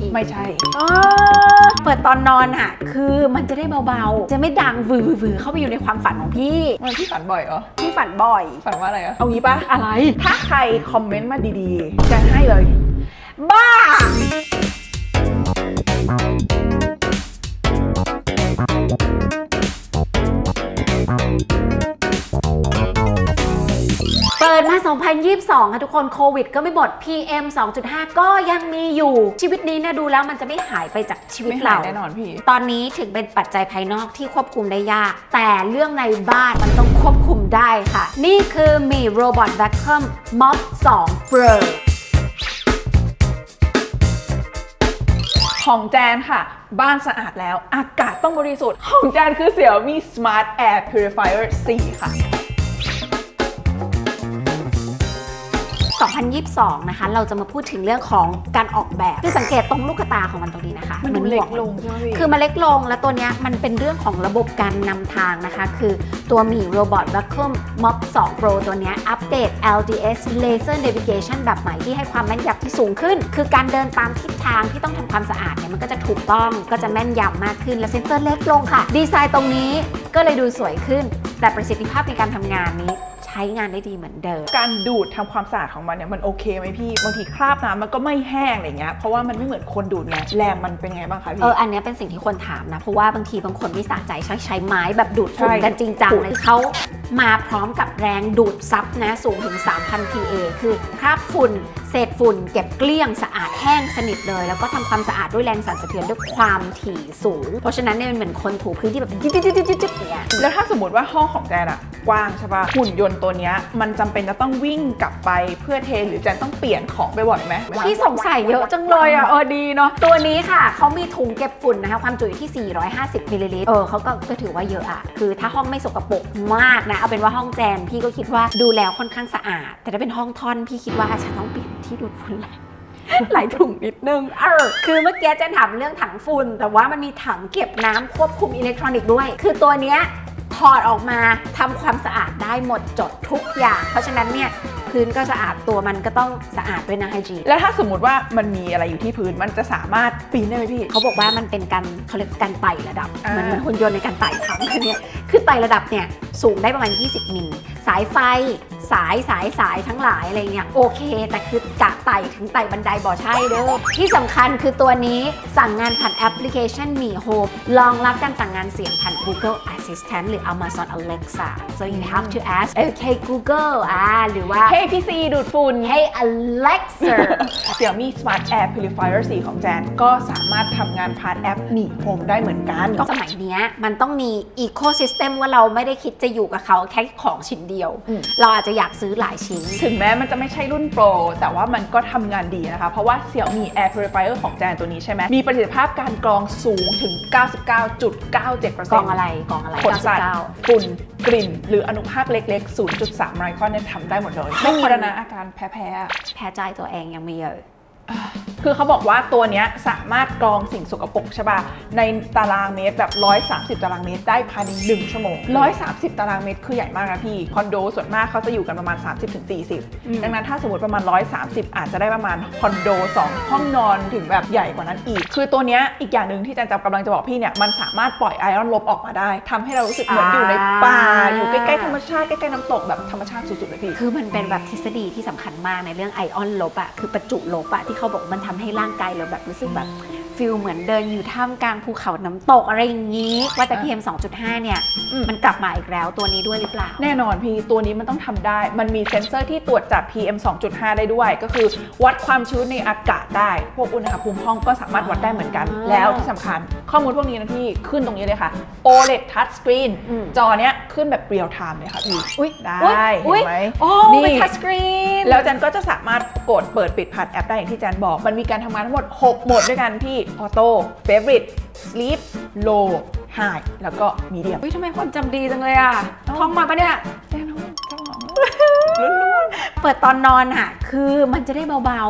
พี่ไม่ใช่เปิดตอนนอนค่ะคือมันจะได้เบาๆจะไม่ดังวือเข้าไปอยู่ในความฝันของพี่พี่ฝันบ่อยเหรอพี่ฝันบ่อยฝันว่าอะไรอะเอางี้ปะอะไรถ้าใครคอมเมนต์มาดีๆจะให้เลยบ้าเปิดมา 2022 ค่ะทุกคนโควิดก็ไม่หมด PM 2.5 ก็ยังมีอยู่ชีวิตนี้เนี่ยดูแล้วมันจะไม่หายไปจากชีวิตเราแน่นอนพี่ตอนนี้ถึงเป็นปัจจัยภายนอกที่ควบคุมได้ยากแต่เรื่องในบ้านมันต้องควบคุมได้ค่ะนี่คือมีโรบอทแวคคัมม็อบ2 Pro ของแจนค่ะบ้านสะอาดแล้วอากาศต้องบริสุทธิ์ของแจนคือเสี่ยวมี Smart Air Purifier 4 ค่ะ 2022 นะคะเราจะมาพูดถึงเรื่องของการออกแบบคือสังเกตตรงลูกตาของมันตรงนี้นะคะมันเล็กลงคือมันเล็กลงแล้วตัวนี้มันเป็นเรื่องของระบบการนำทางนะคะคือตัวมีโรบอท Vacuum Mop 2 Pro ตัวนี้อัปเดต LDS Laser Navigation แบบใหม่ที่ให้ความแม่นยำที่สูงขึ้นคือการเดินตามทิศทางที่ต้องทำความสะอาดเนี่ยมันก็จะถูกต้องก็จะแม่นยำมากขึ้นและเซ็นเซอร์เล็กลงค่ะดีไซน์ตรงนี้ก็เลยดูสวยขึ้นแต่ประสิทธิภาพในการทำงานนี้ใช้งานได้ดีเหมือนเดิมการดูดทำความสะอาดของมันเนี่ยมันโอเคไหมพี่บางทีคราบน้ำมันก็ไม่แห้งอะไรเงี้ยเพราะว่ามันไม่เหมือนคนดูดไงแรงมันเป็นไงบ้างคะพี่อันนี้เป็นสิ่งที่คนถามนะเพราะว่าบางทีบางคนไม่สะใจใช้ไม้แบบดูดฝุ่นกันจริงจังเลยเขามาพร้อมกับแรงดูดซับนะสูงถึง 3,000 PA คือคราบฝุ่นเศษฝุ่นเก็บเกลี้ยงสะอาดแห้งสนิทเลยแล้วก็ทำความสะอาดด้วยแรงสั่นสะเทือนด้วยความถี่สูงเพราะฉะนั้นเนี่ยมันเหมือนคนถูพื้นที่แบบจิ๊ดๆๆๆเนี่ยแล้วถ้าสมมติว่าห้องของแจนอะกว้างใช่ป่ะหุ่นยนต์ตัวนี้มันจำเป็นจะต้องวิ่งกลับไปเพื่อเทหรือแจนต้องเปลี่ยนของไปบ่อยไหมที่สงสัยเยอะจังเลยอ่ะดีเนาะตัวนี้ค่ะเขามีถุงเก็บฝุ่นนะคะความจุอยู่ที่ 450 มิลลิลิตรเขาก็ถือว่าเยอะอะคือถ้าห้องไม่สกปรกมากนะเอาเป็นว่าห้องแจนพี่ก็คิดว่าดูแล้วค่อนข้างสะอาดแต่ถ้าเป็นห้องท่อนพี่คิดว่าอาจจะต้องเปลี่ยนที่ดูดฝุ่นหลายถุงนิดนึงคือเมื่อกี้แจนถามเรื่องถังฝุ่นแต่ว่ามันมีถังเก็บน้ำควบคุมอิเล็กทรอนิกส์ด้วยคือตัวเนี้ยถอดออกมาทำความสะอาดได้หมดจดทุกอย่างเพราะฉะนั้นเนี่ยพื้นก็สะอาดตัวมันก็ต้องสะอาดด้วยนะไฮจีแล้วถ้าสมมติว่ามันมีอะไรอยู่ที่พื้นมันจะสามารถปีนได้ไหมพี่เขาบอกว่ามันเป็นการเขาเรียกการไต่ระดับมันหุ่นยนต์ในการไต่ถังคือไต่ระดับเนี่ยสูงได้ประมาณ20 มิลสายไฟสายทั้งหลายอะไรเงี้ยโอเคแต่คือกะไต่ถึงไต่บันไดบ่อใช่เด้อที่สำคัญคือตัวนี้สั่งงานผ่านแอปพลิเคชันมีโฮมรองรับการสั่งงานเสียงผ่าน Google Assistant หรือ Amazon Alexa so you have to ask okay Google หรือว่า Hey PC ดูดฝุ่น Hey Alexa Xiaomi Smart Air Purifier 4 ของแจนก็สามารถทำงานผ่านแอปมีโฮมได้เหมือนกันก็สมัยนี้มันต้องมี Ecosystem ว่าเราไม่ได้คิดจะอยู่กับเขาแค่ของชิ้นเดียวเราอาจจะอยากซื้อหลายชิ้นถึงแม้มันจะไม่ใช่รุ่นโปรแต่ว่ามันก็ทำงานดีนะคะเพราะว่า Xiaomi Air Purifier ของแจนตัวนี้ใช่ไหมมีประสิทธิภาพการกรองสูงถึง 99.97% กรองอะไรขนสัตว์ฝุ่นกลิ่นหรืออนุภาคเล็กๆ 0.3 ไมครอนเนี่ยทำได้หมดเลยไม่มีแล้วนะอาการแพ้ใจตัวเองยังไม่เยอะคือเขาบอกว่าตัวนี้สามารถกรองสิ่งสกปรกใช่ป่ะในตารางเมตรแบบ130 ตารางเมตรได้ภายใน1 ชั่วโมง130 ตารางเมตรคือใหญ่มากนะพี่คอนโดส่วนมากเขาจะอยู่กันประมาณ 30-40 ดังนั้นถ้าสมมติประมาณ130อาจจะได้ประมาณคอนโด2 ห้องนอนถึงแบบใหญ่กว่านั้นอีกคือตัวนี้อีกอย่างหนึ่งที่แจนกำลังจะบอกพี่เนี่ยมันสามารถปล่อยไอออนลบออกมาได้ทำให้เรารู้สึกเหมือนอยู่ในป่าอยู่ใกล้ๆธรรมชาติใกล้ๆน้ำตกแบบธรรมชาติสุดๆเลยพี่คือมันเป็นแบบทฤษฎีที่สำคัญมากในเรื่องไอออนลบคือประจุลบที่เขาบอกมันทำให้ร่างกายเราแบบรู้สึกแบบฟิลเหมือนเดินอยู่ท่ามกลางภูเขาน้ำตกอะไรอย่างนี้ว่าแต่ PM 2.5 เนี่ยมันกลับมาอีกแล้วตัวนี้ด้วยหรือเปล่าแน่นอนพี่ตัวนี้มันต้องทำได้มันมีเซ็นเซอร์ที่ตรวจจับ PM 2.5 ได้ด้วยก็คือวัดความชื้นในอากาศได้พวกอุณหภูมิห้องก็สามารถวัดได้เหมือนกันแล้วที่สำคัญข้อมูลพวกนี้นะพี่ขึ้นตรงนี้เลยค่ะ OLED Touch Screen จอเนี้ยขึ้นแบบเรียลไทม์เลยค่ะพี่ได้เห็นไหมนี่เป็น Touch Screen แล้วแจนก็จะสามารถกดเปิดปิดผ่านแอปได้อย่างที่แจนบอกมันมีการทำงานทั้งหมด6โหมดด้วยกันพี่ออโต้ Favorite Sleep Low High แล้วก็ Medium ทำไมคนจำดีจังเลยท่องมาปะเนี่ยล้วนเปิดตอนนอนค่ะคือมันจะได้เบาๆ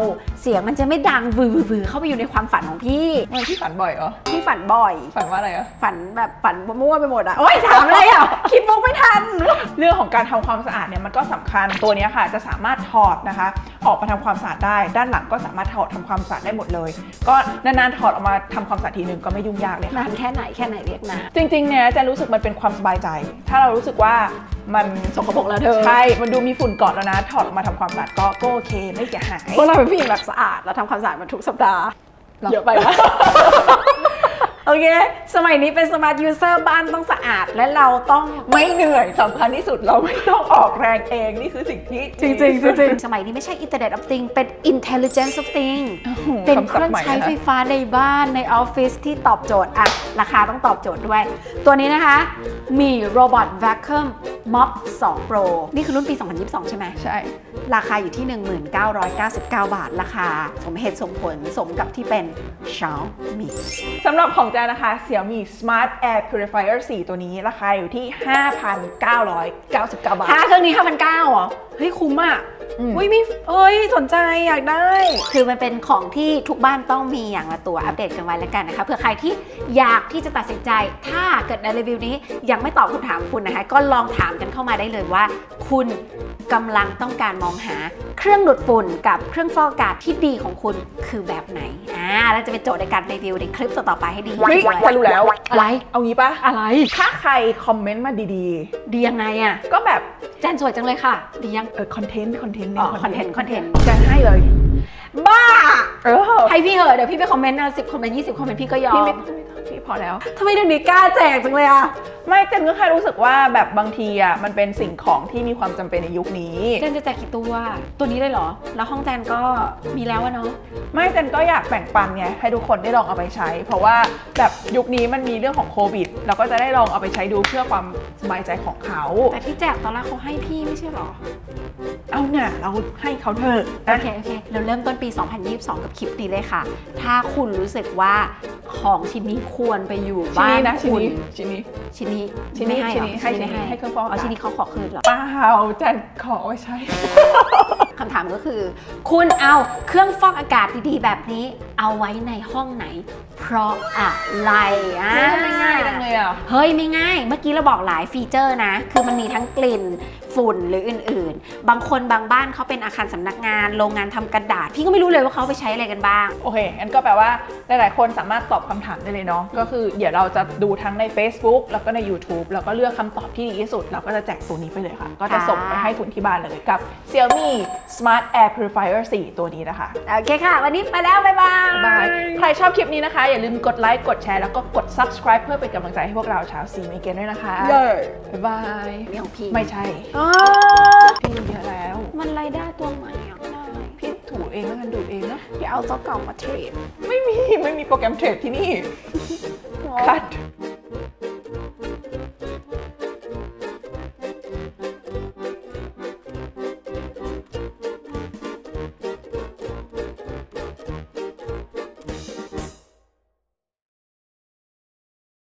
เสียงมันจะไม่ดังวือเข้าไปอยู่ในความฝันของพี่ไม่พี่ฝันบ่อยเหรอพี่ฝันบ่อยฝันว่าอะไรอะฝันแบบฝันมั่วไปหมดอะโอ๊ยถามอะไรอะคิดมุกไม่ทันเรื่องของการทำความสะอาดเนี่ยมันก็สำคัญตัวนี้ค่ะจะสามารถถอดนะคะออกมาทำความสะอาดได้ด้านหลังก็สามารถถอดทำความสะอาดได้หมดเลยก็นานๆถอดออกมาทำความสะอาดทีนึงก็ไม่ยุ่งยากเลยค่ะนานแค่ไหนเรียกนานจริงๆเนี่ยจะรู้สึกมันเป็นความสบายใจ ถ้าเรารู้สึกว่ามันสกปรกแล้วเธอใช่มันดูมีฝุ่นเกาะแล้วนะถอดออกมาทำความสะอาดก็โอเคไม่เสียหายพวกเราเป็นผู้หญิงแบบสะอาดเราทำความสะอาดมาทุกสัปดาห์เยอะไปนะ โอเคสมัยนี้เป็น Smart User บ้านต้องสะอาดและเราต้องไม่เหนื่อยสำคัญที่สุดเราไม่ต้องออกแรงเองนี่คือสิ่งที่จริงสมัยนี้ไม่ใช่ Internet of Things เป็น Intelligence of Things เป็นเครื่องใช้ไฟฟ้าในบ้านในออฟฟิศที่ตอบโจทย์อะราคาต้องตอบโจทย์ด้วย ตัวนี้นะคะมี Robot Vacuum Mop 2 Pro นี่คือรุ่นปี 2022 ใช่ไหมใช่ราคาอยู่ที่ 1999 บาท ราคาสมเหตุสมผลสมกับที่เป็น Xiaomi สำหรับของแจนะคะ Xiaomi Smart Air Purifier 4 ตัวนี้ราคาอยู่ที่ 5,999 บาทถ้าเครื่องนี้ 5,900เหรอ เฮ้ยคุ้มอ่ะอุ้ยมีสนใจอยากได้ คือมันเป็นของที่ทุกบ้านต้องมีอย่างละตัวอัปเดตกันไว้แล้วกันนะคะเผื่อใครที่อยากที่จะตัดสินใจถ้าเกิดในรีวิวนี้ยังไม่ตอบคำถามคุณนะคะก็ลองถามกันเข้ามาได้เลยว่า คุณกำลังต้องการมองหาเครื่องดูดฝุ่นกับเครื่องฟอกอากาศที่ดีของคุณคือแบบไหนแล้วจะเป็นโจทย์ในการรีวิวในคลิปต่อๆไปให้ดีเฮ้ยฉันรู้แล้วอะไรเอางี้ปะอะไรถ้าใครคอมเมนต์มาดีดียังไงอะๆ ก็แบบแจนสวยจังเลยค่ะ ดียังคอนเทนต์คอนเทนต์จะให้เลยบ้าให้ให้พี่เหอะเดี๋ยวพี่ไปคอมเมนต์นะ10 คอมเมนต์ 20 คอมเมนต์พี่ก็ยอมพี่ไม่พี่พอแล้วทำไมเดี๋ยวนี้กล้าแจกจังเลยอะไม่เจนก็แค่รู้สึกว่าแบบบางทีอ่ะมันเป็นสิ่งของที่มีความจำเป็นในยุคนี้เจนจะแจกกี่ตัวนี้เลยเหรอ แล้วห้องแจนก็มีแล้วอะเนาะไม่เจนก็อยากแบ่งปันไงให้ทุกคนได้ลองเอาไปใช้ เพราะว่าแบบยุคนี้มันมีเรื่องของโควิดเราก็จะได้ลองเอาไปใช้ดูเพื่อความสบายใจของเขาแต่ที่แจกตอนแรกเขาให้พี่ไม่ใช่เหรอเอาเนี่ยเราให้เขาเถอะโอเคเราเริ่มต้นปี 2022 กับคลิปนี้เลยค่ะ ถ้าคุณรู้สึกว่าของชิ้นนี้ควรไปอยู่บ้านคุณชิ้นนี้ชิ้นนี้ให้เครื่องฟอกอากาศชิ้นนี้เขาขอคืนเหรอเปล่าเจนขอเอาไว้ใช้คำถามก็คือ คุณเอาเครื่องฟอกอากาศดีๆแบบนี้เอาไว้ในห้องไหน เพราะอะไรไม่ง่ายจังเลยอ่ะเฮ้ยไม่ง่าย เมื่อกี้เราบอกหลายฟีเจอร์นะ คือมันมีทั้งกลิ่นฝุ่นหรืออื่นๆ บางคนบางบ้านเขาเป็นอาคารสำนักงานโรงงานทำกระดาษพี่ก็ไม่รู้เลยว่าเขาไปใช้อะไรกันบ้างโอเคงั้นก็แปลว่าหลายๆคนสามารถตอบคำถามได้เลยเนาะก็คือเดี๋ยวเราจะดูทั้งใน Facebook แล้วก็ใน YouTube แล้วก็เลือกคำตอบที่ดีที่สุดเราก็จะแจกตัวนี้ไปเลยค่ะก็จะส่งไปให้คุณที่บ้านเลยกับ Xiaomi Smart Air Purifier 4 ตัวนี้นะคะโอเคค่ะ วันนี้ไปแล้วบ๊ายบายใครชอบคลิปนี้นะคะอย่าลืมกดไลค์กดแชร์แล้วก็กด Subscribe เพื่อเป็นกำลังใจให้พวกเราชาวซีเมเกนด้วยนะคะบ๊ายบายนี่ของพี่ไม่ใช่พี่เยอะแล้วมันไรได้ตัวใหม่อ่ะพี่ถูเองแล้วกันดูดเองนะอย่าเอาตัวเก่ามาเทรดไม่มีโปรแกรมเทรดที่นี่คัด